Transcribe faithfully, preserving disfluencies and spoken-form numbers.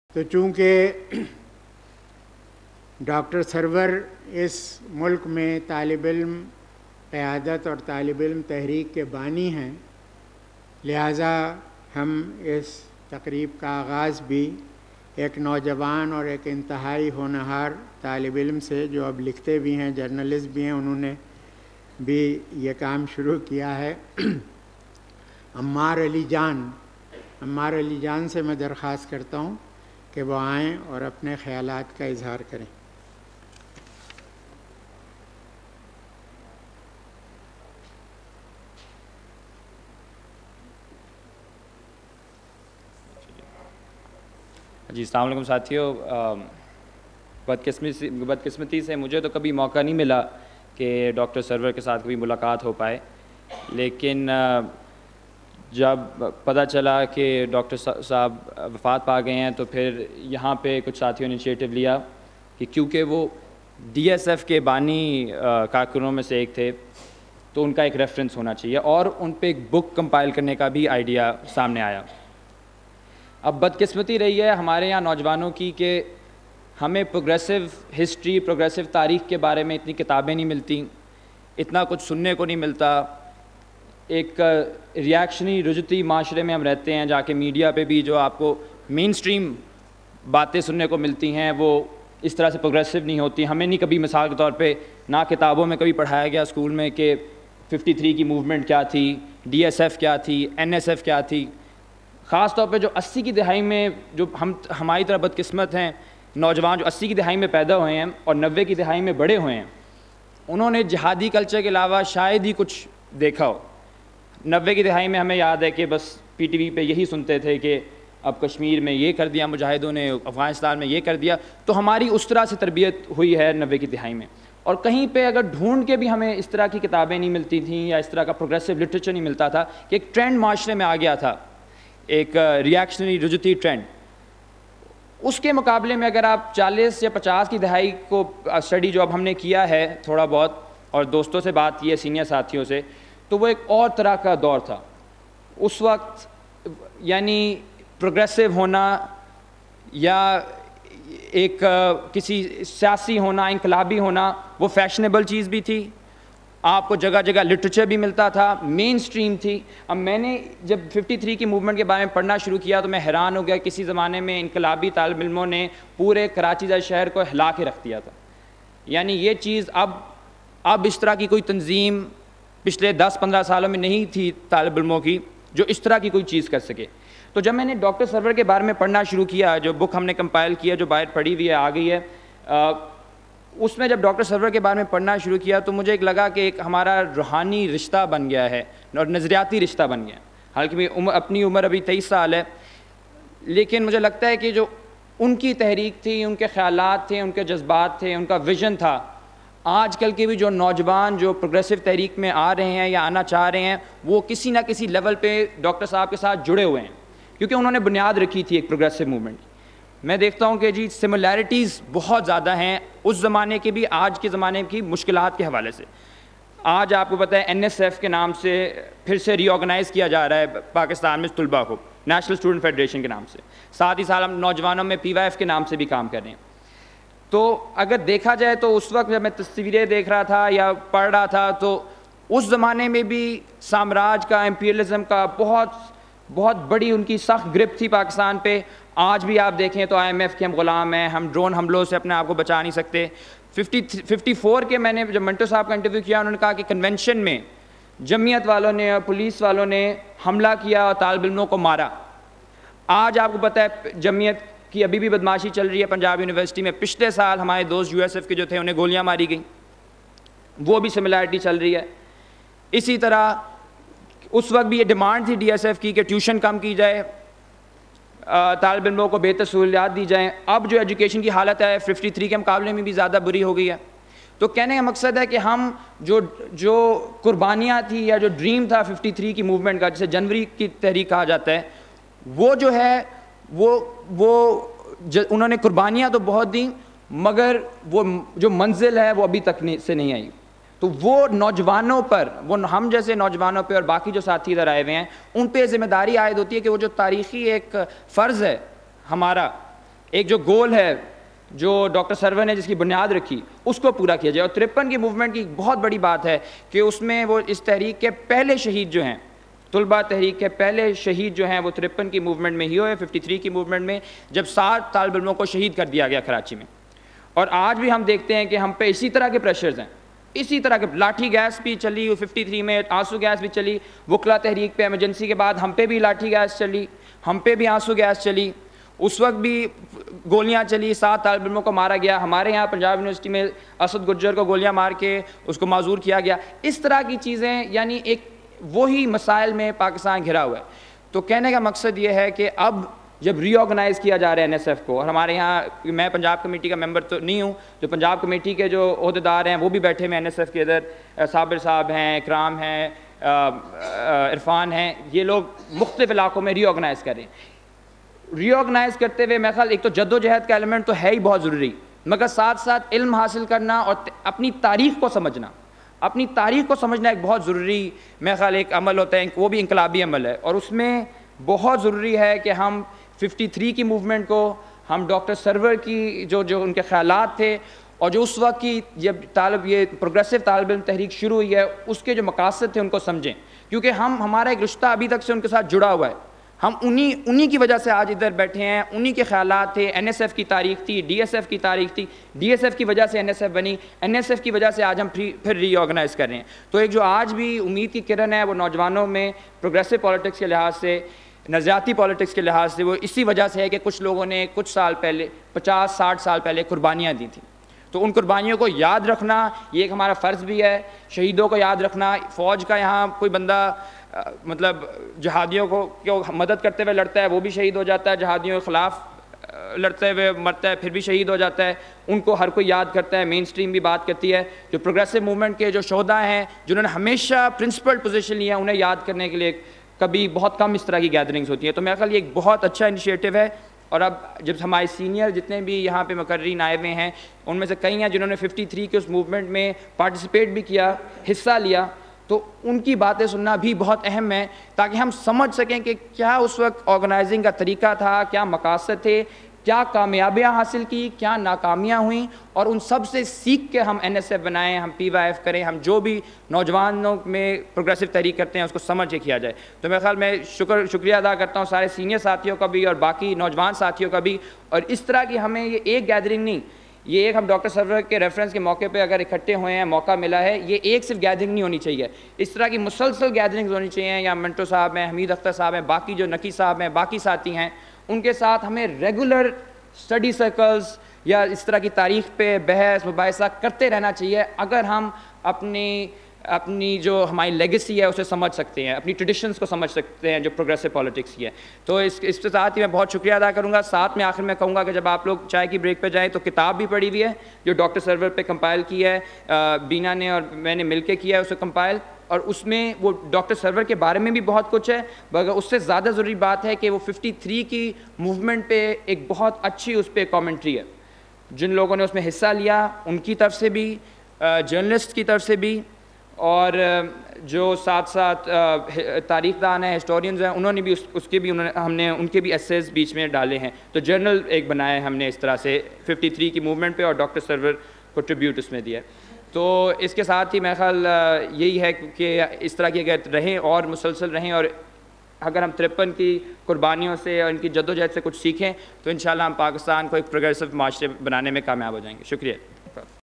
تو چونکہ ڈاکٹر سرور اس ملک میں طالب علم قیادت اور طالب علم تحریک کے بانی ہیں، لہٰذا ہم اس تقریب کا آغاز بھی ایک نوجوان اور ایک انتہائی ہونہار طالب علم سے، جو اب لکھتے بھی ہیں، جرنلسٹ بھی ہیں، انہوں نے بھی یہ کام شروع کیا ہے۔ عمار علی جان عمار علی جان سے میں درخواست کرتا ہوں کہ وہ آئیں اور اپنے خیالات کا اظہار کریں۔ جی السلام علیکم ساتھیوں، بدقسمتی بدقسمتی سے مجھے تو کبھی موقع نہیں ملا کہ ڈاکٹر سرور کے ساتھ کبھی ملاقات ہو پائے، لیکن جب پتہ چلا کہ ڈاکٹر صاحب وفات پا گئے ہیں تو پھر یہاں پہ کچھ ساتھیوں نے انیشیٹو لیا کہ کیونکہ وہ ڈی ایس ایف کے بانی کارکنوں میں سے ایک تھے تو ان کا ایک ریفرنس ہونا چاہیے، اور ان پہ ایک بک کمپائل کرنے کا بھی آئیڈیا سامنے آیا۔ اب بدقسمتی رہی ہے ہمارے یہاں نوجوانوں کی کہ ہمیں پروگریسو ہسٹری، پروگریسو تاریخ کے بارے میں اتنی کتابیں نہیں ملتی، اتنا کچھ سننے کو نہیں ملتا۔ ایک ریاکشنی رجتی معاشرے میں ہم رہتے ہیں، جا کے میڈیا پہ بھی جو آپ کو مین سٹریم باتیں سننے کو ملتی ہیں وہ اس طرح سے پروگریسو نہیں ہوتی۔ ہمیں نہیں کبھی مثال کے طور پہ نہ کتابوں میں کبھی پڑھایا گیا اسکول میں کہ ففٹی تھری کی موومنٹ کیا تھی، ڈی ایس ایف کیا تھی، این ایس ایف کیا تھی۔ خاص طور پہ جو اسی کی دہائی میں جو ہم ہماری طرح بدقسمت ہیں نوجوان جو اسی کی دہائی میں پیدا ہوئے ہیں اور نوے کی دہائی میں بڑے ہوئے ہیں، انہوں نے جہادی کلچر کے علاوہ شاید ہی کچھ دیکھا ہو۔ نوے کی دہائی میں ہمیں یاد ہے کہ بس پی ٹی وی پہ یہی سنتے تھے کہ اب کشمیر میں یہ کر دیا مجاہدوں نے، افغانستان میں یہ کر دیا، تو ہماری اس طرح سے تربیت ہوئی ہے نوے کی دہائی میں۔ اور کہیں پہ اگر ڈھونڈ کے بھی ہمیں اس طرح کی کتابیں نہیں ملتی تھیں یا اس طرح کا پروگریسو لٹریچر نہیں ملتا تھا کہ ایک ٹرینڈ معاشرے میں آ گیا تھا، ایک ریاکشنری رجتی ٹرینڈ۔ اس کے مقابلے میں اگر آپ چالیس یا پچاس کی دہائی کو اسٹڈی جو اب ہم نے کیا ہے تھوڑا بہت، اور دوستوں سے بات کی ہے، سینئر ساتھیوں سے، تو وہ ایک اور طرح کا دور تھا۔ اس وقت یعنی پروگریسو ہونا یا ایک کسی سیاسی ہونا، انقلابی ہونا، وہ فیشنیبل چیز بھی تھی، آپ کو جگہ جگہ لٹریچر بھی ملتا تھا، مین سٹریم تھی۔ اب میں نے جب ففٹی تھری کی موومنٹ کے بارے میں پڑھنا شروع کیا تو میں حیران ہو گیا، کسی زمانے میں انقلابی طالب علموں نے پورے کراچی جیسے شہر کو ہلا کے رکھ دیا تھا۔ یعنی یہ چیز اب اب اس طرح کی کوئی تنظیم پچھلے دس پندرہ سالوں میں نہیں تھی طالب علموں کی جو اس طرح کی کوئی چیز کر سکے۔ تو جب میں نے ڈاکٹر سرور کے بارے میں پڑھنا شروع کیا، جو بک ہم نے کمپائل کیا جو باہر پڑھی ہوئی ہے آ گئی ہے، اس میں جب ڈاکٹر سرور کے بارے میں پڑھنا شروع کیا تو مجھے ایک لگا کہ ایک ہمارا روحانی رشتہ بن گیا ہے اور نظریاتی رشتہ بن گیا ہے۔ حالانکہ میں عمر اپنی عمر ابھی تیئیس سال ہے، لیکن مجھے لگتا ہے کہ جو ان کی تحریک تھی، ان کے خیالات تھے، ان کے جذبات تھے، ان کا ویژن تھا، آج کل کے بھی جو نوجوان جو پروگریسو تحریک میں آ رہے ہیں یا آنا چاہ رہے ہیں، وہ کسی نہ کسی لیول پہ ڈاکٹر صاحب کے ساتھ جڑے ہوئے ہیں، کیونکہ انہوں نے بنیاد رکھی تھی ایک پروگریسو موومنٹ۔ میں دیکھتا ہوں کہ جی سملیرٹیز بہت زیادہ ہیں اس زمانے کے بھی آج کے زمانے کی مشکلات کے حوالے سے۔ آج آپ کو پتہ ہے این ایس ایف کے نام سے پھر سے ری آرگنائز کیا جا رہا ہے پاکستان میں طلباء کو، نیشنل اسٹوڈنٹ فیڈریشن کے نام سے، ساتھ ہی ساتھ ہم نوجوانوں میں پی وائی ایف کے نام سے بھی کام کر رہے ہیں۔ تو اگر دیکھا جائے تو اس وقت جب میں تصویریں دیکھ رہا تھا یا پڑھ رہا تھا تو اس زمانے میں بھی سامراج کا، امپیریلزم کا بہت بہت بڑی ان کی سخت گرپ تھی پاکستان پہ۔ آج بھی آپ دیکھیں تو آئی ایم ایف کے ہم غلام ہیں، ہم ڈرون حملوں سے اپنے آپ کو بچا نہیں سکتے۔ ففٹی ففٹی فور کے میں نے جب منٹو صاحب کا انٹرویو کیا، انہوں نے کہا کہ کنونشن میں جمعیت والوں نے اور پولیس والوں نے حملہ کیا اور طالب علموں کو مارا۔ آج آپ کو پتہ ہے جمعیت کی ابھی بھی بدماشی چل رہی ہے پنجاب یونیورسٹی میں۔ پچھلے سال ہمارے دوست یو ایس ایف کے جو تھے انہیں گولیاں ماری گئیں، وہ بھی سملیرٹی چل رہی ہے۔ اسی طرح اس وقت بھی یہ ڈیمانڈ تھی ڈی ایس ایف کی کہ ٹیوشن کم کی جائے، طالب علموں کو بہتر سہولیات دی جائیں۔ اب جو ایجوکیشن کی حالت ہے ففٹی تھری کے مقابلے میں بھی زیادہ بری ہو گئی ہے۔ تو کہنے کا مقصد ہے کہ ہم جو جو قربانیاں تھی یا جو ڈریم تھا ففٹی تھری کی موومنٹ کا، جسے جنوری کی تحریک کہا جاتا ہے، وہ جو ہے وہ وہ انہوں نے قربانیاں تو بہت دیں، مگر وہ جو منزل ہے وہ ابھی تک سے نہیں آئی۔ تو وہ نوجوانوں پر، وہ ہم جیسے نوجوانوں پہ اور باقی جو ساتھی ادھر آئے ہوئے ہیں ان پہ ذمہ داری عائد ہوتی ہے کہ وہ جو تاریخی ایک فرض ہے ہمارا ایک جو گول ہے جو ڈاکٹر سرور نے جس کی بنیاد رکھی اس کو پورا کیا جائے. اور ترپن کی موومنٹ کی بہت بڑی بات ہے کہ اس میں وہ اس تحریک کے پہلے شہید جو ہیں, طلبہ تحریک کے پہلے شہید جو ہیں وہ ترپن کی موومنٹ میں ہی ہوئے, ففٹی تھری کی موومنٹ میں, جب سات طالب علموں کو شہید کر دیا گیا کراچی میں. اور آج بھی ہم دیکھتے ہیں کہ ہم پہ اسی طرح کے پریشرز ہیں, اسی طرح کے لاٹھی گیس بھی چلی ففٹی تھری میں, آنسو گیس بھی چلی, وکلا تحریک پہ ایمرجنسی کے بعد ہم پہ بھی لاٹھی گیس چلی, ہم پہ بھی آنسو گیس چلی, اس وقت بھی گولیاں چلی, سات طالب علموں کو مارا گیا. ہمارے یہاں پنجاب یونیورسٹی میں اسد گجر کو گولیاں مار کے اس کو معذور کیا گیا. اس طرح کی چیزیں, یعنی ایک وہی مسائل میں پاکستان گھرا ہوا ہے. تو کہنے کا مقصد یہ ہے کہ اب جب ری آرگنائز کیا جا رہا ہے این ایس ایف کو, اور ہمارے یہاں, میں پنجاب کمیٹی کا ممبر تو نہیں ہوں, جو پنجاب کمیٹی کے جو عہدیدار ہیں وہ بھی بیٹھے ہوئے این ایس ایف کے ادھر, صابر صاحب ہیں, اکرام ہیں, عرفان ہیں, یہ لوگ مختلف علاقوں میں ری آرگنائز کر رہے ہیں. ری آرگنائز کرتے ہوئے میرے خیال ایک تو جد و جہد کا ایلیمنٹ تو ہے ہی بہت ضروری, مگر ساتھ ساتھ علم حاصل کرنا اور اپنی تاریخ کو سمجھنا, اپنی تاریخ کو سمجھنا ایک بہت ضروری میرے خیال ایک عمل ہوتا ہے, وہ بھی انقلابی عمل ہے. اور اس میں بہت ضروری ہے کہ ہم ففٹی تھری کی موومنٹ کو, ہم ڈاکٹر سرور کی جو جو ان کے خیالات تھے, اور جو اس وقت کی جب طالب یہ پروگریسو طالب علم تحریک شروع ہوئی ہے اس کے جو مقاصد تھے ان کو سمجھیں, کیونکہ ہم ہمارا ایک رشتہ ابھی تک سے ان کے ساتھ جڑا ہوا ہے. ہم انہی انہی کی وجہ سے آج ادھر بیٹھے ہیں, انہی کے خیالات تھے. این ایس ایف کی تاریخ تھی, ڈی ایس ایف کی تاریخ تھی, ڈی ایس ایف کی وجہ سے این ایس ایف بنی, این ایس ایف کی وجہ سے آج ہم پھر ری آرگنائز کر رہے ہیں. تو ایک جو آج بھی امید کی کرن ہے وہ نوجوانوں میں پروگریسو پالیٹکس کے لحاظ سے, نظریاتی پالیٹکس کے لحاظ سے, وہ اسی وجہ سے ہے کہ کچھ لوگوں نے کچھ سال پہلے, پچاس ساٹھ سال پہلے قربانیاں دی تھیں. تو ان قربانیوں کو یاد رکھنا یہ ایک ہمارا فرض بھی ہے, شہیدوں کو یاد رکھنا. فوج کا یہاں کوئی بندہ مطلب جہادیوں کو کیوں مدد کرتے ہوئے لڑتا ہے وہ بھی شہید ہو جاتا ہے, جہادیوں کے خلاف لڑتے ہوئے مرتا ہے پھر بھی شہید ہو جاتا ہے. ان کو ہر کوئی یاد کرتا ہے, مین سٹریم بھی بات کرتی ہے. جو پروگریسو موومنٹ کے جو شہداء ہیں جنہوں نے ہمیشہ پرنسپل پوزیشن لی ہے, انہیں یاد کرنے کے لیے کبھی بہت کم اس طرح کی گیدرنگز ہوتی ہیں. تو میرا خیال یہ ایک بہت اچھا انیشیٹو ہے. اور اب جب ہمارے سینئر جتنے بھی یہاں پہ مقررین آئے ہوئے ہیں ان میں سے کئی ہیں جنہوں نے ففٹی تھری کے اس موومنٹ میں پارٹیسپیٹ بھی کیا, حصہ لیا, تو ان کی باتیں سننا بھی بہت اہم ہے تاکہ ہم سمجھ سکیں کہ کیا اس وقت آرگنائزنگ کا طریقہ تھا, کیا مقاصد تھے, کیا کامیابیاں حاصل کی, کیا ناکامیاں ہوئیں, اور ان سب سے سیکھ کے ہم این ایس ایف بنائیں, ہم پی وائی ایف کریں, ہم جو بھی نوجوانوں میں پروگریسو تحریک کرتے ہیں اس کو سمجھ کے کیا جائے. تو میرے خیال میں شکر شکریہ ادا کرتا ہوں سارے سینئر ساتھیوں کا بھی اور باقی نوجوان ساتھیوں کا بھی. اور اس طرح کی ہمیں یہ ایک گیدرنگ نہیں, یہ ایک ہم ڈاکٹر سرور کے ریفرنس کے موقع پہ اگر اکٹھے ہوئے ہیں, موقع ملا ہے, یہ ایک صرف گیدرنگ نہیں ہونی چاہیے, اس طرح کی مسلسل گیدرنگز ہونی چاہیے. یا منٹو صاحب ہیں, حمید اختر صاحب ہیں, باقی جو نقی صاحب ہیں, باقی ساتھی ہیں, ان کے ساتھ ہمیں ریگولر اسٹڈی سرکلز یا اس طرح کی تاریخ پہ بحث مباحثہ کرتے رہنا چاہیے اگر ہم اپنی اپنی جو ہماری لیگیسی ہے اسے سمجھ سکتے ہیں, اپنی ٹریڈیشنز کو سمجھ سکتے ہیں جو پروگریسو پالیٹکس کی ہے. تو اس اس کے ساتھ ہی میں بہت شکریہ ادا کروں گا. ساتھ میں آخر میں کہوں گا کہ جب آپ لوگ چائے کی بریک پہ جائیں تو کتاب بھی پڑھی ہوئی ہے جو ڈاکٹر سرور پہ کمپائل کی ہے, بینا نے اور میں نے مل کے کیا ہے اسے کمپائل, اور اس میں وہ ڈاکٹر سرور کے بارے میں بھی بہت کچھ ہے, مگر اس سے زیادہ ضروری بات ہے کہ وہ ففٹی تھری کی موومنٹ پہ ایک بہت اچھی اس پہ کامنٹری ہے. جن لوگوں نے اس میں حصہ لیا ان کی طرف سے بھی, جرنلسٹ کی طرف سے بھی, اور جو ساتھ ساتھ تاریخ دان ہیں, ہسٹورینز ہیں, انہوں نے بھی اس اس کے بھی انہوں نے ہم نے ان کے بھی ایسیز بیچ میں ڈالے ہیں. تو جرنل ایک بنایا ہے ہم نے اس طرح سے ففٹی تھری کی موومنٹ پہ, اور ڈاکٹر سرور کو ٹریبیوٹ اس میں دیا ہے. تو اس کے ساتھ ہی میرا خیال یہی ہے کہ اس طرح کی اگر رہیں اور مسلسل رہیں, اور اگر ہم ترپن کی قربانیوں سے اور ان کی جد و جہد سے کچھ سیکھیں تو انشاءاللہ ہم پاکستان کو ایک پروگریسو معاشرے بنانے میں کامیاب ہو جائیں گے. شکریہ.